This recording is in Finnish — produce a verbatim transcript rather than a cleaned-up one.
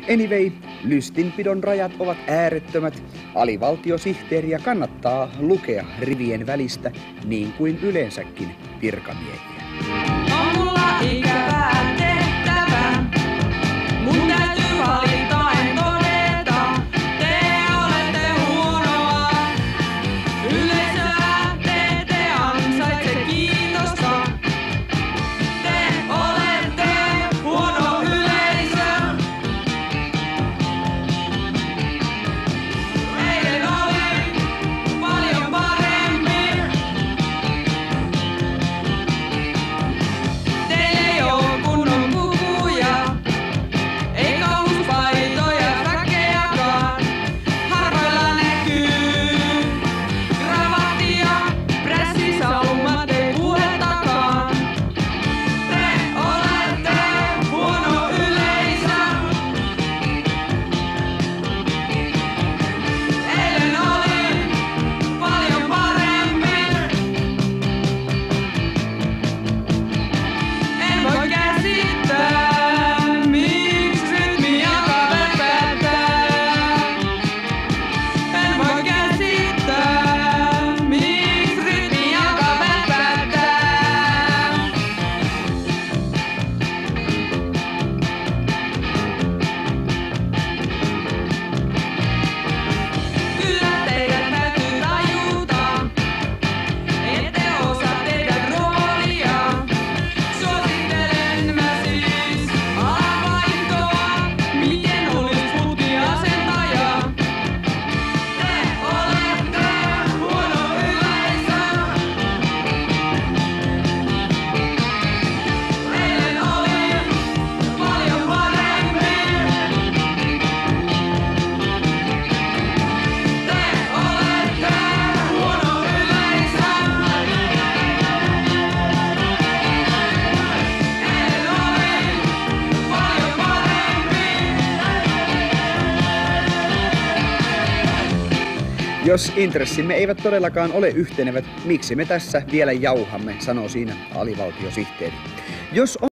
Anyway, lystinpidon rajat ovat äärettömät. Alivaltiosihteeriä kannattaa lukea rivien välistä, niin kuin yleensäkin virkamiehiä. On mulla ikävää tehtävää, mun täytyy valittain todeta, te olette huonoa yleisöä, te ette ansaitse kiitosta. Te olette huono yleisö. Eilen oli paljon parempi. Teillä ei oo kunnon pukuja, ei kauluspaitoja väkeäkaan. Harvoilla näkyy kravatti ja prässisaumat ei puhettakaan. Te olette huono yleisö. Eilen oli paljon parempi. En voi käsittää, miksi rytmi alkaa väpättää. En voi käsittää, miksi rytmi alkaa väpättää. Kyllä teidän täytyy tajuta, ette osaa tehdä roolia. Suosittelen mä siis alavaihtoa, miten olis putkiasentaja. Te olette huono yleisö. Eilen oli paljon parempi. Te olette huono yleisö. Eilen oli paljon parempi. Jos intressimme eivät todellakaan ole yhtenevät, miksi me tässä vielä jauhamme, sanoo siinä alivaltiosihteeri. Jos